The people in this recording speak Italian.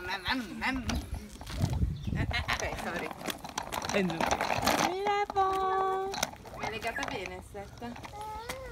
Ok, sorry. E giù. Mi levo. Mi è legata bene, Setta?